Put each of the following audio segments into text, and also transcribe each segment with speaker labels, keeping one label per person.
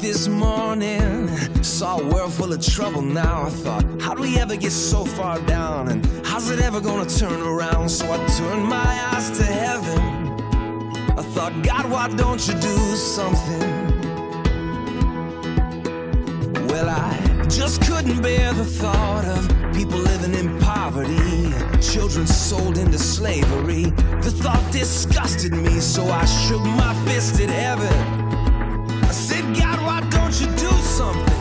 Speaker 1: this morning, saw a world full of trouble now. I thought, how'd we ever get so far down? And how's it ever gonna turn around? So I turned my eyes to heaven. I thought, God, why don't you do something? Well, I just couldn't bear the thought of people living in poverty, children sold into slavery. The thought disgusted me, so I shook my fist at heaven. I said, God, why don't you do something?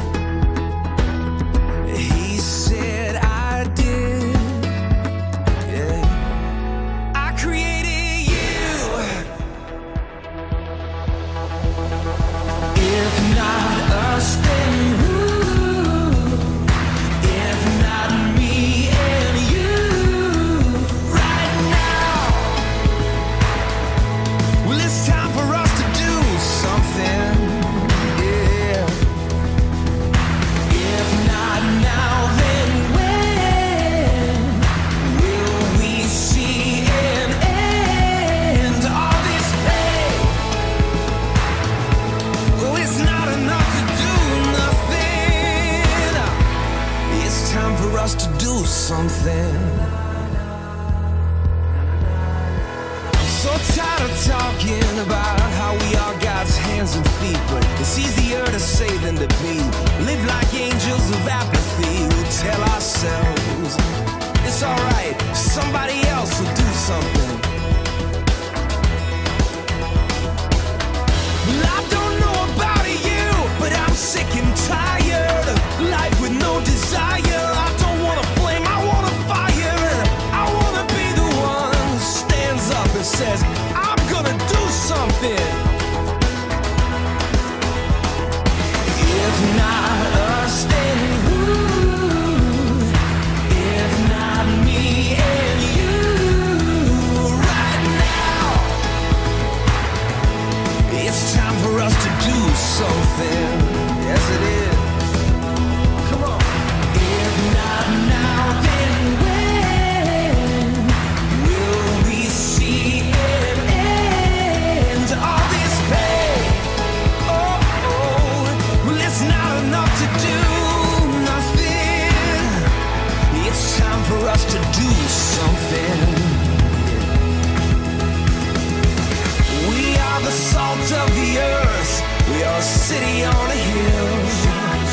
Speaker 1: He said, I did. Yeah. I created you. If not us, then who? If not me and you right now. Well, it's time for us to do something. To do something. I'm so tired of talking about how we are God's hands and feet, but it's easier to say than to be. Live like angels of apathy. We tell ourselves it's alright, somebody else will do something. Well, I don't know about you, but I'm sick and tired of life with no desire. Says, I'm gonna do something. If not us, then who? If not me and you right now. It's time for us to do something. Yes, it is. Come on. If not now, then when will we see an end to all this pain? Oh, well, it's not enough to do nothing. It's time for us to do something. We are the salt of the earth. We are a city on a hill.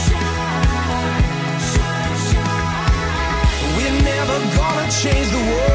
Speaker 1: We're never gonna change the world